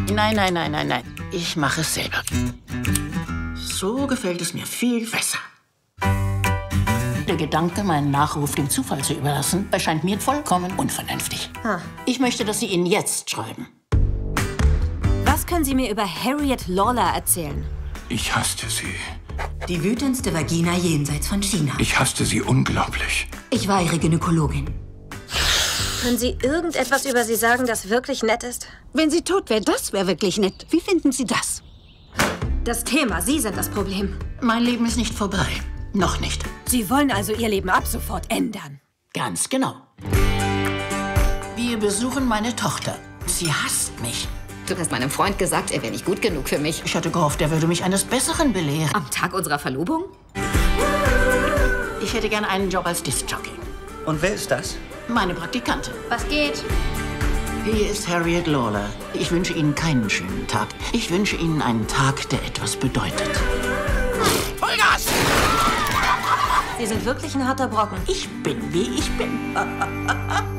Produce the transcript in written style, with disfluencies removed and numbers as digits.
Nein, nein, nein, nein, nein. Ich mache es selber. So gefällt es mir viel besser. Der Gedanke, meinen Nachruf dem Zufall zu überlassen, erscheint mir vollkommen unvernünftig. Ich möchte, dass Sie ihn jetzt schreiben. Was können Sie mir über Harriet Lawler erzählen? Ich hasste sie. Die wütendste Vagina jenseits von China. Ich hasste sie unglaublich. Ich war ihre Gynäkologin. Können Sie irgendetwas über sie sagen, das wirklich nett ist? Wenn sie tot wäre, das wäre wirklich nett. Wie finden Sie das? Das Thema, Sie sind das Problem. Mein Leben ist nicht vorbei. Noch nicht. Sie wollen also Ihr Leben ab sofort ändern. Ganz genau. Wir besuchen meine Tochter. Sie hasst mich. Du hast meinem Freund gesagt, er wäre nicht gut genug für mich. Ich hatte gehofft, er würde mich eines Besseren belehren. Am Tag unserer Verlobung? Ich hätte gern einen Job als Diskjockey. Und wer ist das? Meine Praktikantin. Was geht? Hier ist Harriet Lawler. Ich wünsche Ihnen keinen schönen Tag. Ich wünsche Ihnen einen Tag, der etwas bedeutet. Vollgas! Sie sind wirklich ein harter Brocken. Ich bin, wie ich bin.